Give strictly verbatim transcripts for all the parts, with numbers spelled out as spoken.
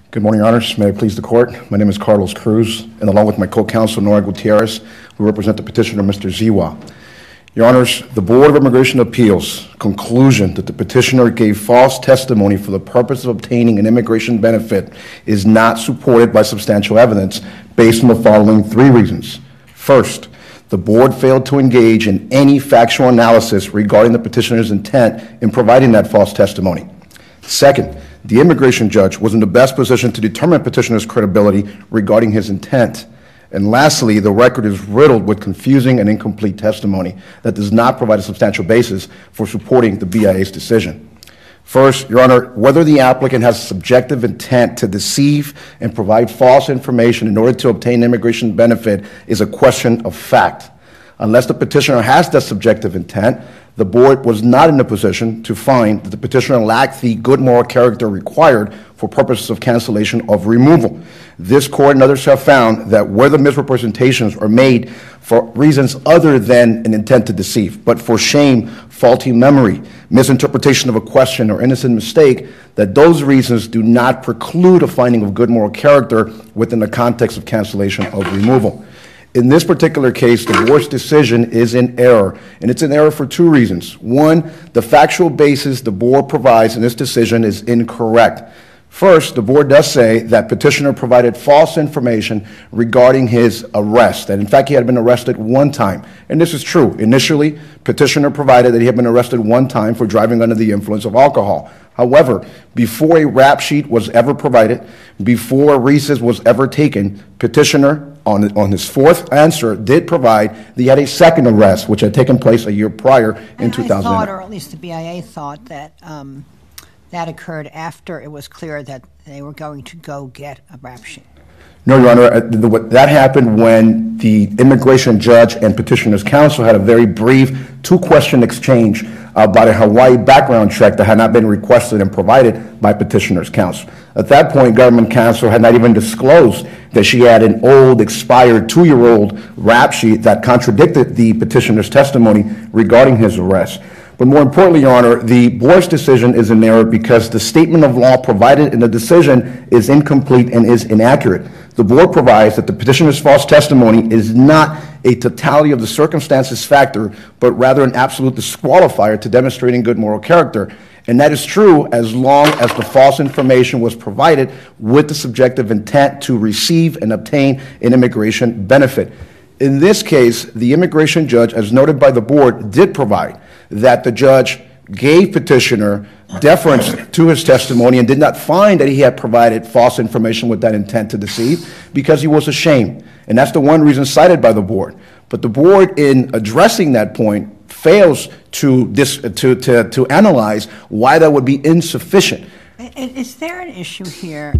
Good morning, Your Honors. May I please the Court? My name is Carlos Cruz, and along with my co-counsel, Nora Gutierrez, we represent the petitioner, Mister Siua. Your Honors, the Board of Immigration Appeals' conclusion that the petitioner gave false testimony for the purpose of obtaining an immigration benefit is not supported by substantial evidence based on the following three reasons. First, the Board failed to engage in any factual analysis regarding the petitioner's intent in providing that false testimony. Second, the immigration judge was in the best position to determine petitioner's credibility regarding his intent. And lastly, the record is riddled with confusing and incomplete testimony that does not provide a substantial basis for supporting the B I A's decision. First, Your Honor, whether the applicant has a subjective intent to deceive and provide false information in order to obtain immigration benefit is a question of fact. Unless the petitioner has that subjective intent, the Board was not in a position to find that the petitioner lacked the good moral character required for purposes of cancellation of removal. This Court and others have found that where the misrepresentations are made for reasons other than an intent to deceive, but for shame, faulty memory, misinterpretation of a question, or innocent mistake, that those reasons do not preclude a finding of good moral character within the context of cancellation of removal. In this particular case, the Board's decision is in error, and it's in error for two reasons. One, the factual basis the Board provides in this decision is incorrect. First, the Board does say that petitioner provided false information regarding his arrest, that in fact he had been arrested one time. And this is true. Initially, petitioner provided that he had been arrested one time for driving under the influence of alcohol. However, before a rap sheet was ever provided, before a recess was ever taken, petitioner, on, on his fourth answer, did provide that he had a second arrest, which had taken place a year prior in and two thousand. I thought, or at least the B I A thought, that um, that occurred after it was clear that they were going to go get a rap sheet. No, Your Honor, uh, the, the, that happened when the immigration judge and petitioner's counsel had a very brief two-question exchange about a Hawaii background check that had not been requested and provided by petitioner's counsel. At that point, government counsel had not even disclosed that she had an old, expired two-year-old rap sheet that contradicted the petitioner's testimony regarding his arrest. But more importantly, Your Honor, the Board's decision is in error because the statement of law provided in the decision is incomplete and is inaccurate. The Board provides that the petitioner's false testimony is not a totality of the circumstances factor, but rather an absolute disqualifier to demonstrating good moral character. And that is true as long as the false information was provided with the subjective intent to receive and obtain an immigration benefit. In this case, the immigration judge, as noted by the Board, did provide that the judge gave petitioner deference to his testimony and did not find that he had provided false information with that intent to deceive because he was ashamed. And that's the one reason cited by the Board. But the Board, in addressing that point, fails to, dis, to, to, to analyze why that would be insufficient. Is there an issue here?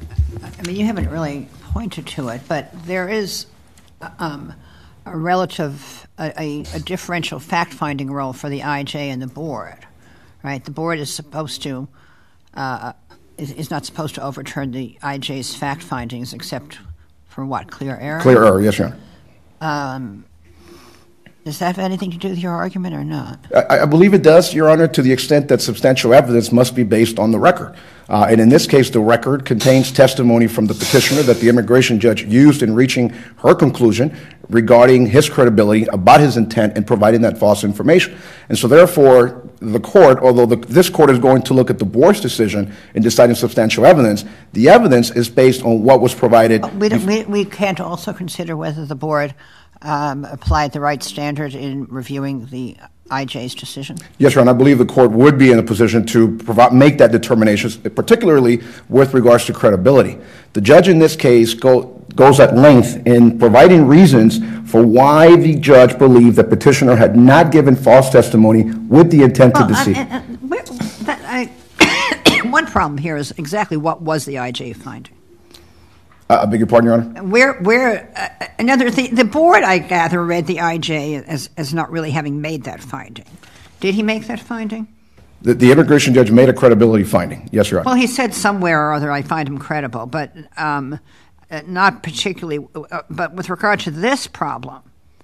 I mean, you haven't really pointed to it, but there is um, a relative, a, a differential fact-finding role for the I J and the Board, right? The Board is supposed to, uh, is, is not supposed to overturn the I J's fact findings except for what, clear error? Clear error, yes, Your Honor. Um, Does that have anything to do with your argument or not? I, I believe it does, Your Honor, to the extent that substantial evidence must be based on the record. Uh, and in this case, the record contains testimony from the petitioner that the immigration judge used in reaching her conclusion regarding his credibility about his intent in providing that false information. And so therefore, the court, although the, this court is going to look at the Board's decision in deciding substantial evidence, the evidence is based on what was provided. We, don't, we, we can't also consider whether the Board Um, applied the right standard in reviewing the I J's decision? Yes, Your Honor. I believe the court would be in a position to provide, make that determination, particularly with regards to credibility. The judge in this case go, goes at length in providing reasons for why the judge believed the petitioner had not given false testimony with the intent well, to deceive. Uh, uh, where, that, I, one problem here is exactly what was the I J finding? Uh, I beg your pardon, Your Honor? Where, where, uh, another thing, the Board, I gather, read the I J as, as not really having made that finding. Did he make that finding? The, the immigration judge made a credibility finding. Yes, Your Honor. Well, he said somewhere or other, I find him credible, but um, not particularly, uh, but with regard to this problem,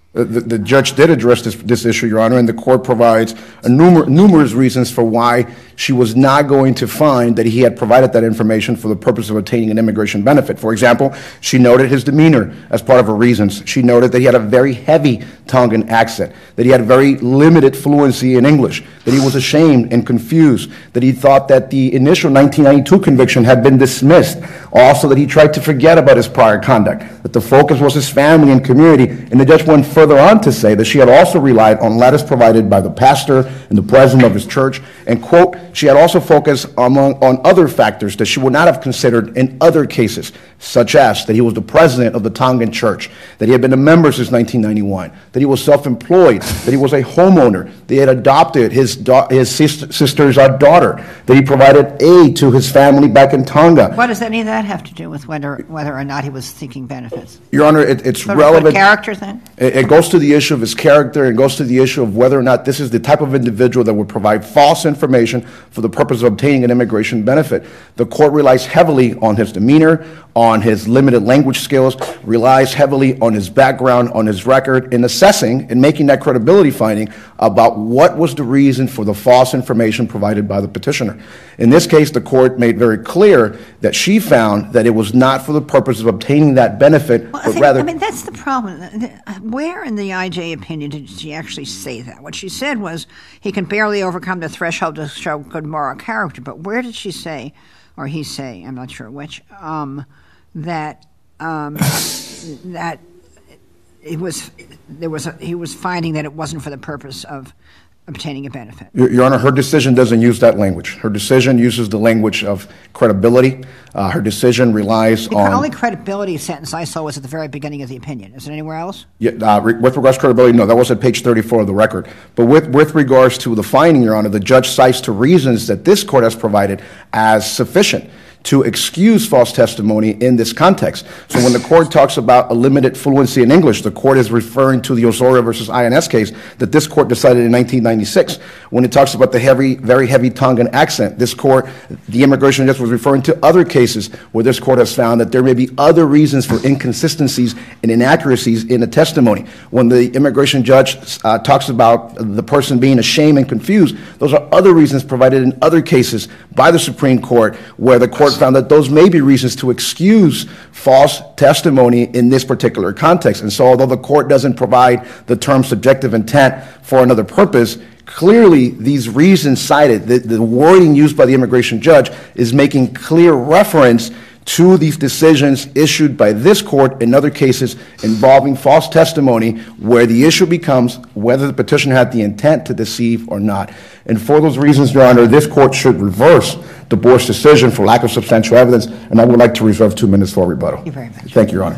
The, the judge did address this, this issue, Your Honor, and the court provides a numer- numerous reasons for why she was not going to find that he had provided that information for the purpose of obtaining an immigration benefit. For example, she noted his demeanor as part of her reasons. She noted that he had a very heavy Tongan accent, that he had very limited fluency in English, that he was ashamed and confused, that he thought that the initial nineteen ninety-two conviction had been dismissed, also that he tried to forget about his prior conduct, that the focus was his family and community, and the judge went further on to say that she had also relied on letters provided by the pastor and the president of his church, and, quote, she had also focused among, on other factors that she would not have considered in other cases, such as that he was the president of the Tongan church, that he had been a member since nineteen ninety-one, that he was self-employed, that he was a homeowner, that he had adopted his, da- his sister, sister's uh, daughter, that he provided aid to his family back in Tonga. What does any of that have to do with whether whether or not he was seeking benefits? Your Honor, it, it's sort relevant. Of character, then? It, it goes to the issue of his character, and goes to the issue of whether or not this is the type of individual that would provide false information for the purpose of obtaining an immigration benefit. The court relies heavily on his demeanor, on his limited language skills, relies heavily on his background, on his record, in assessing and making that credibility finding about what was the reason for the false information provided by the petitioner. In this case, the court made very clear that she found that it was not for the purpose of obtaining that benefit, well, but I think, rather... I mean, that's the problem. Where in the I J opinion did she actually say that? What she said was he can barely overcome the threshold to show good moral character, but where did she say, or he say, I'm not sure which, um, that um, that it was there was a, he was finding that it wasn't for the purpose of obtaining a benefit? Your, Your Honor, her decision doesn't use that language. Her decision uses the language of credibility. Uh, her decision relies the on... The only credibility sentence I saw was at the very beginning of the opinion. Is it anywhere else? Yeah, uh, re- with regards to credibility, no, that was at page thirty-four of the record. But with, with regards to the finding, Your Honor, the judge cites to reasons that this court has provided as sufficient to excuse false testimony in this context. So when the court talks about a limited fluency in English, the court is referring to the Osorio versus I N S case that this court decided in nineteen ninety-six. When it talks about the heavy, very heavy Tongan accent, this court, the immigration judge was referring to other cases where this court has found that there may be other reasons for inconsistencies and inaccuracies in the testimony. When the immigration judge uh, talks about the person being ashamed and confused, those are other reasons provided in other cases by the Supreme Court where the court found that those may be reasons to excuse false testimony in this particular context. And so although the court doesn't provide the term subjective intent for another purpose, clearly these reasons cited, the, the wording used by the immigration judge is making clear reference to these decisions issued by this court in other cases involving false testimony where the issue becomes whether the petitioner had the intent to deceive or not. And for those reasons, Your Honor, this court should reverse the board's decision for lack of substantial evidence, and I would like to reserve two minutes for rebuttal. Thank you very much. Thank you, Your Honor.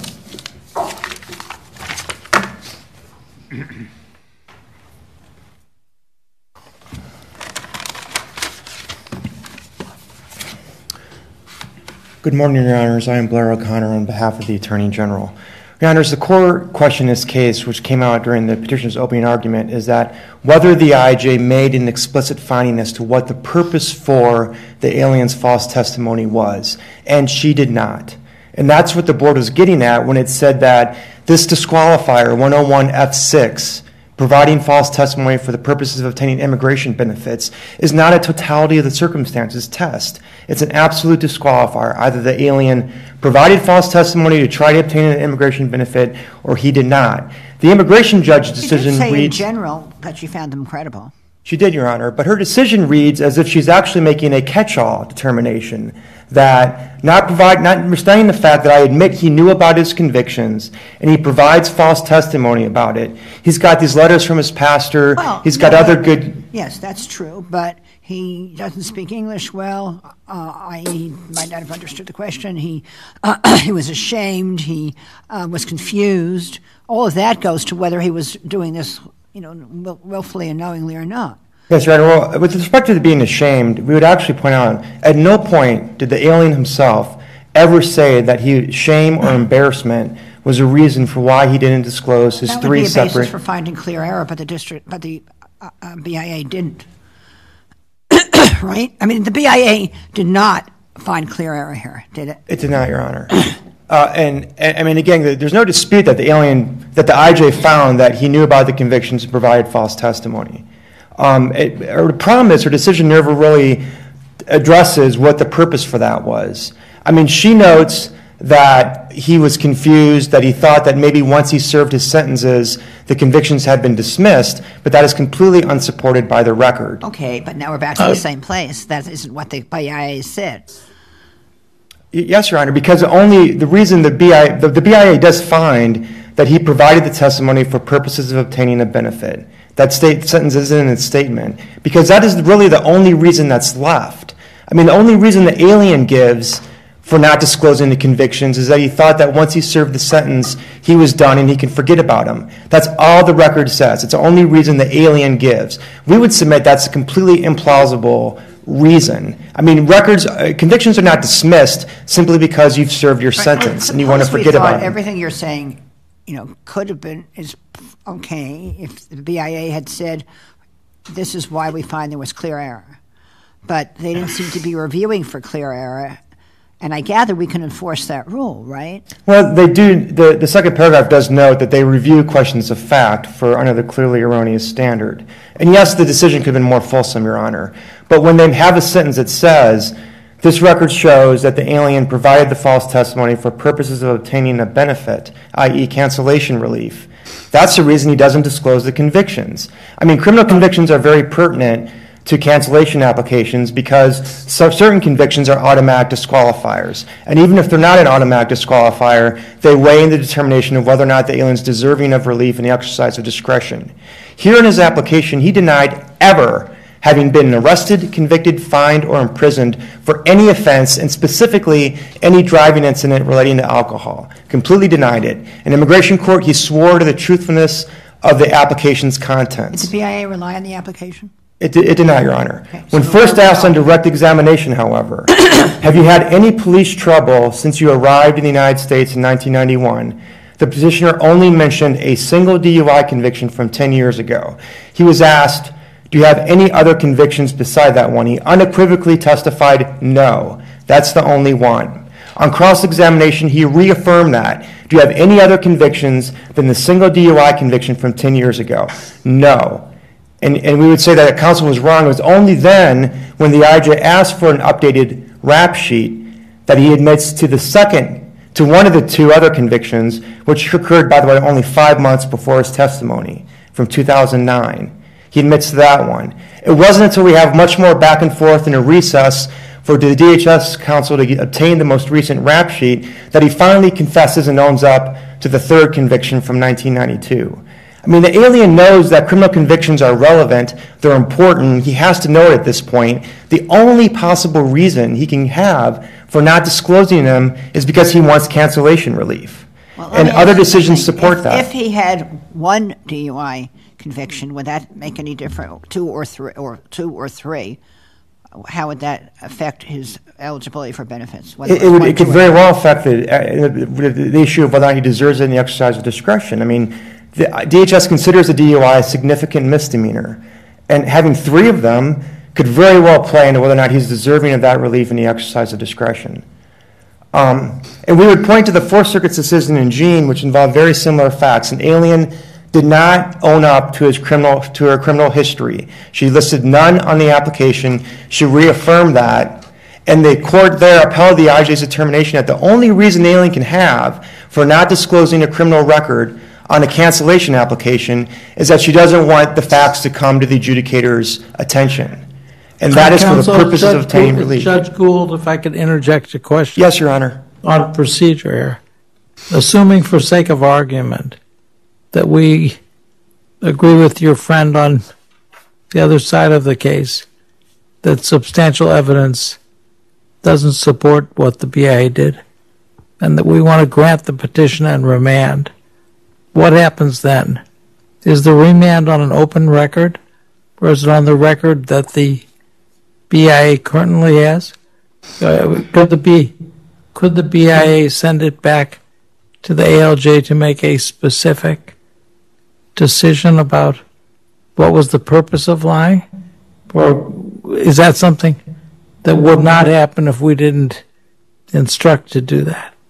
Good morning, Your Honors. I am Blair O'Connor on behalf of the Attorney General. Your Honors, the core question in this case, which came out during the petitioner's opening argument, is that whether the I J made an explicit finding as to what the purpose for the alien's false testimony was, and she did not. And that's what the board was getting at when it said that this disqualifier, one oh one F six, providing false testimony for the purposes of obtaining immigration benefits, is not a totality of the circumstances test. It's an absolute disqualifier. Either the alien provided false testimony to try to obtain an immigration benefit, or he did not. The immigration judge's decision She did say reads... in general that she found them credible. She did, Your Honor, but her decision reads as if she's actually making a catch-all determination that not provide, notwithstanding the fact that I admit he knew about his convictions and he provides false testimony about it. He's got these letters from his pastor. Well, He's got no, other good... Yes, that's true, but he doesn't speak English well. Uh, he might not have understood the question. He uh, he was ashamed. He uh, was confused. All of that goes to whether he was doing this, you know, will, willfully and knowingly or not. Yes, Your Honor. Well, with respect to being ashamed, we would actually point out, at no point did the alien himself ever say that he shame or embarrassment was a reason for why he didn't disclose his that three would be a separate... basis for finding clear error, but the district, but the uh, uh, B I A didn't. Right? I mean, the B I A did not find clear error here, did it? It did not, Your Honor. Uh, and, and I mean, again, there's no dispute that the alien, that the I J found that he knew about the convictions and provided false testimony. Um, it, or the problem is her decision never really addresses what the purpose for that was. I mean, she notes that he was confused, that he thought that maybe once he served his sentences, the convictions had been dismissed, but that is completely unsupported by the record. Okay, but now we're back to uh, the same place. That isn't what the B I A said. Yes, Your Honor, because only the reason the B I A, the, the B I A does find that he provided the testimony for purposes of obtaining a benefit. That state sentence is in its statement, because that is really the only reason that's left. I mean, the only reason the alien gives for not disclosing the convictions is that he thought that once he served the sentence, he was done and he can forget about them. That's all the record says. It's the only reason the alien gives. We would submit that's a completely implausible reason. I mean, records, uh, convictions are not dismissed simply because you've served your sentence and you want to forget about it. Everything you're saying, you know, could have been is okay if the B I A had said this is why we find there was clear error, but they didn't seem to be reviewing for clear error. And I gather we can enforce that rule, right? Well, they do. The, the second paragraph does note that they review questions of fact for under the clearly erroneous standard. And yes, the decision could have been more fulsome, Your Honor. But when they have a sentence that says, this record shows that the alien provided the false testimony for purposes of obtaining a benefit, that is cancellation relief, that's the reason he doesn't disclose the convictions. I mean, criminal convictions are very pertinent to cancellation applications because certain convictions are automatic disqualifiers. And even if they're not an automatic disqualifier, they weigh in the determination of whether or not the alien is deserving of relief in the exercise of discretion. Here in his application, he denied ever having been arrested, convicted, fined, or imprisoned for any offense, and specifically any driving incident relating to alcohol. Completely denied it. In immigration court, he swore to the truthfulness of the application's contents. Did the B I A rely on the application? It, it did not, Your Honor. Okay, when so first asked on direct examination, however, have you had any police trouble since you arrived in the United States in nineteen ninety-one, the petitioner only mentioned a single D U I conviction from ten years ago. He was asked, do you have any other convictions beside that one? He unequivocally testified, no, that's the only one. On cross-examination, he reaffirmed that. Do you have any other convictions than the single D U I conviction from ten years ago? No. And, and we would say that counsel was wrong. It was only then when the I J asked for an updated rap sheet that he admits to the second, to one of the two other convictions, which occurred, by the way, only five months before his testimony from two thousand nine. He admits to that one. It wasn't until we have much more back and forth in a recess for the D H S counsel to obtain the most recent rap sheet that he finally confesses and owns up to the third conviction from nineteen ninety-two. I mean, the alien knows that criminal convictions are relevant, they're important, he has to know it at this point. The only possible reason he can have for not disclosing them is because he wants cancellation relief. Well, and other decisions support if, that. If he had one D U I conviction, would that make any difference? Two or three, or two or three, how would that affect his eligibility for benefits? It, it, would, it could very well affect the, uh, the, the issue of whether or not he deserves it in the exercise of discretion. I mean, the D H S considers a D U I a significant misdemeanor, and having three of them could very well play into whether or not he's deserving of that relief in the exercise of discretion. Um, and we would point to the Fourth Circuit's decision in Jean, which involved very similar facts. An alien did not own up to his criminal to her criminal history. She listed none on the application. She reaffirmed that, and the court there upheld the I J's determination that the only reason the alien can have for not disclosing a criminal record on a cancellation application is that she doesn't want the facts to come to the adjudicator's attention. And that is for the purposes Judge of obtaining Gould, relief. Judge Gould, if I could interject a question. Yes, Your Honor. On procedure here. Assuming for sake of argument that we agree with your friend on the other side of the case, that substantial evidence doesn't support what the B I A did, and that we want to grant the petition and remand, what happens then? Is the remand on an open record, or is it on the record that the B I A currently has? Uh, could the B, could the B I A send it back to the A L J to make a specific decision about what was the purpose of lying? Or is that something that would not happen if we didn't instruct to do that?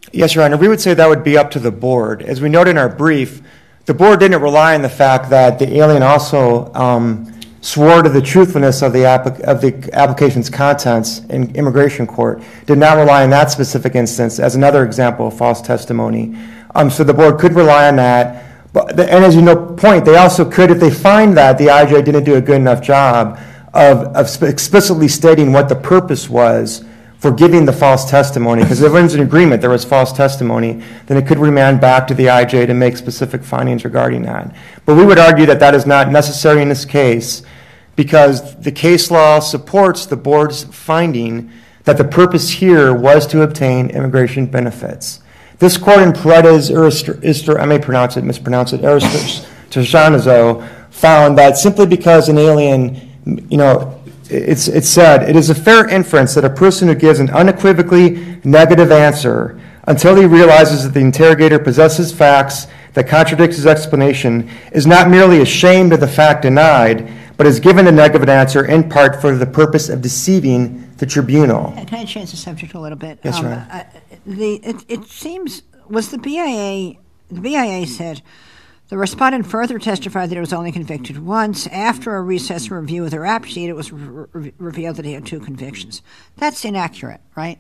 Yes, Your Honor. We would say that would be up to the board. As we noted in our brief, the board didn't rely on the fact that the alien also um, swore to the truthfulness of the, applic of the application's contents in immigration court, did not rely on that specific instance as another example of false testimony. Um, so the board could rely on that. But the, and as you know, point, they also could, if they find that the I J didn't do a good enough job of, of explicitly stating what the purpose was for giving the false testimony, because if everyone's in agreement there was false testimony, then it could remand back to the I J to make specific findings regarding that. But we would argue that that is not necessary in this case, because the case law supports the board's finding that the purpose here was to obtain immigration benefits. This court in Paredes, Ister, I may pronounce it, mispronounce it, Tershanazo, found that simply because an alien, you know, it's, it's said, it is a fair inference that a person who gives an unequivocally negative answer until he realizes that the interrogator possesses facts that contradict his explanation is not merely ashamed of the fact denied, but is given a negative answer in part for the purpose of deceiving the tribunal. Can I change the subject a little bit? Yes, um, Your Honor. uh, the, it, it seems, was the B I A, the B I A said, the respondent further testified that he was only convicted once. After a recess review of the rap sheet, it was re re revealed that he had two convictions. That's inaccurate, right?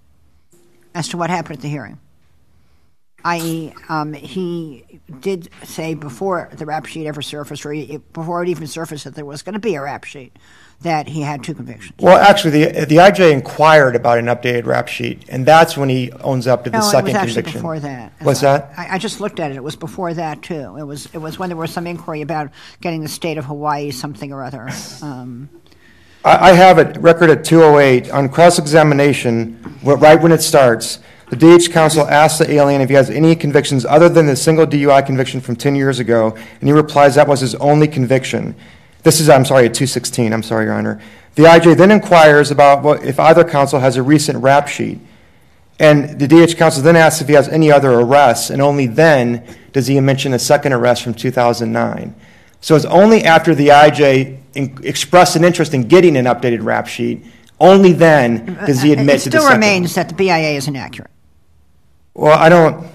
As to what happened at the hearing. that is, um, he did say before the rap sheet ever surfaced, or he, before it even surfaced that there was going to be a rap sheet, that he had two convictions. Well, actually, the, the I J inquired about an updated rap sheet, and that's when he owns up to the no, second it was actually conviction. Before that. What's I, that? I, I just looked at it. It was before that, too. It was, it was when there was some inquiry about getting the state of Hawaii something or other. Um, I, I have it, record at two oh eight, on cross-examination, right when it starts, the D H counsel asks the alien if he has any convictions other than the single D U I conviction from ten years ago, and he replies that was his only conviction. This is, I'm sorry, at two sixteen, I'm sorry, Your Honor. The I J then inquires about what, if either counsel has a recent rap sheet, and the D H counsel then asks if he has any other arrests, and only then does he mention a second arrest from two thousand nine. So it's only after the I J in, expressed an interest in getting an updated rap sheet, only then does he admit it to the still second remains one. that the B I A is inaccurate. Well, I don't.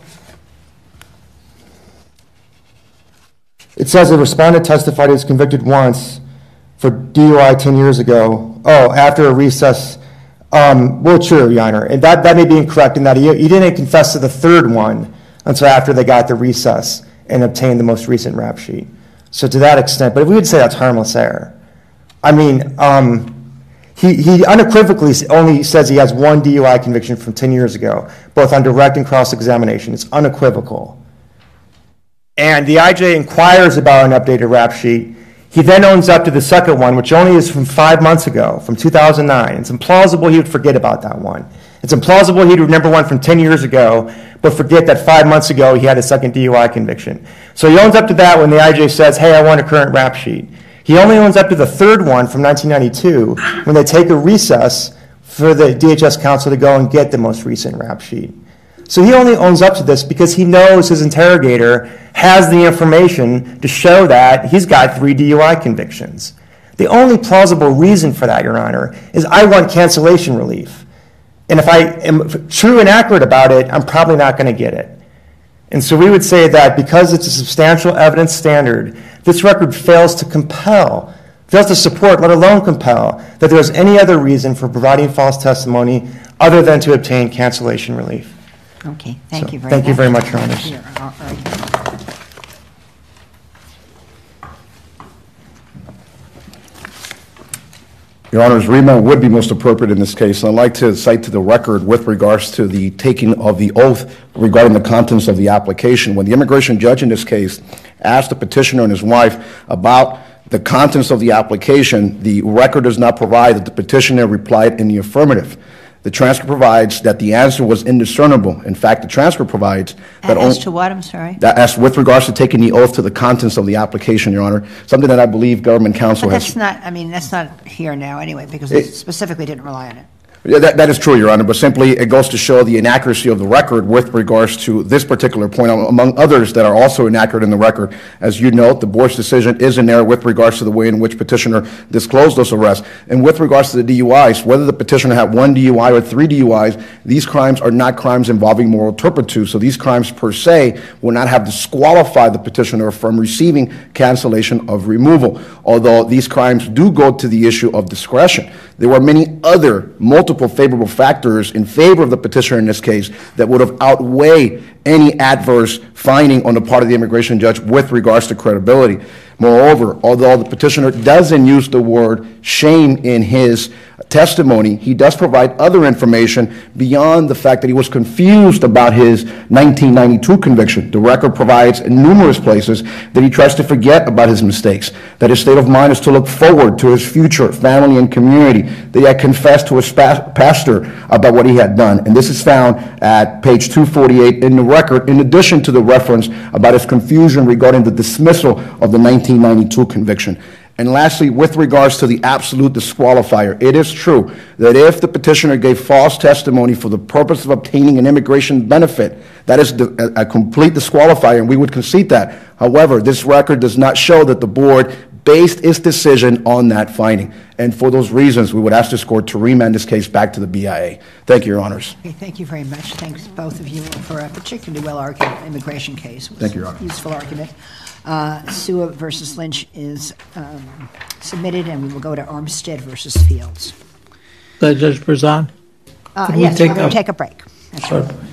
It says the respondent testified he was convicted once for D U I ten years ago. Oh, after a recess. Um, well, true, Your Honor. And that, that may be incorrect in that he, he didn't confess to the third one until after they got the recess and obtained the most recent rap sheet. So to that extent, but we would say that's harmless error. I mean, um, He, he unequivocally only says he has one D U I conviction from ten years ago, both on direct and cross-examination. It's unequivocal. And the I J inquires about an updated rap sheet. He then owns up to the second one, which only is from five months ago, from two thousand nine. It's implausible he would forget about that one. It's implausible he'd remember one from ten years ago, but forget that five months ago he had a second D U I conviction. So he owns up to that when the I J says, hey, I want a current rap sheet. He only owns up to the third one from nineteen ninety-two when they take a recess for the D H S counsel to go and get the most recent rap sheet. So he only owns up to this because he knows his interrogator has the information to show that he's got three D U I convictions. The only plausible reason for that, Your Honor, is I want cancellation relief. And if I am true and accurate about it, I'm probably not going to get it. And so we would say that because it's a substantial evidence standard, this record fails to compel, fails to support, let alone compel, that there's any other reason for providing false testimony other than to obtain cancellation relief. Okay, thank So, you very thank much. you very much, Your Honors. Your argument. Your Honors, remand would be most appropriate in this case. And I'd like to cite to the record with regards to the taking of the oath regarding the contents of the application. When the immigration judge in this case asked the petitioner and his wife about the contents of the application, the record does not provide that the petitioner replied in the affirmative. The transcript provides that the answer was indiscernible. In fact, the transcript provides that As on- to what, I'm sorry? that as with regards to taking the oath to the contents of the application, Your Honor, something that I believe government counsel But has. that's not, I mean, that's not here now anyway, because it specifically didn't rely on it. Yeah, that, that is true, Your Honor, but simply it goes to show the inaccuracy of the record with regards to this particular point, among others that are also inaccurate in the record. As you note, the board's decision is in error with regards to the way in which petitioner disclosed those arrests. And with regards to the D U Is, whether the petitioner had one D U I or three D U Is, these crimes are not crimes involving moral turpitude. So these crimes per se will not have disqualified the petitioner from receiving cancellation of removal, although these crimes do go to the issue of discretion. There were many other multiple favorable factors in favor of the petitioner in this case that would have outweighed any adverse finding on the part of the immigration judge with regards to credibility. Moreover, although the petitioner doesn't use the word shame in his testimony, he does provide other information beyond the fact that he was confused about his nineteen ninety-two conviction. The record provides in numerous places that he tries to forget about his mistakes, that his state of mind is to look forward to his future family and community, that he had confessed to his pastor about what he had done. And this is found at page two forty-eight in the record, in addition to the reference about his confusion regarding the dismissal of the nineteen ninety-two conviction. And lastly, with regards to the absolute disqualifier, it is true that if the petitioner gave false testimony for the purpose of obtaining an immigration benefit, that is a complete disqualifier, and we would concede that. However, this record does not show that the board based its decision on that finding. And for those reasons, we would ask this court to remand this case back to the B I A. Thank you, Your Honors. Okay, thank you very much. Thanks, both of you, for a particularly well-argued immigration case. It was Thank you, Your Honor. A useful argument. Uh, Siua versus Lynch is um, submitted, and we will go to Armstead versus Fields. Uh, Judge Berzon? Uh, Can we yes, take we're going a- to take a break. That's right. Sure.